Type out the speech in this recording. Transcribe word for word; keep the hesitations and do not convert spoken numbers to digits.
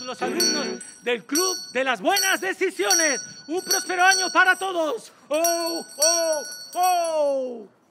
los alumnos del Club de las Buenas Decisiones. Un próspero año para todos. ¡Oh, oh, oh!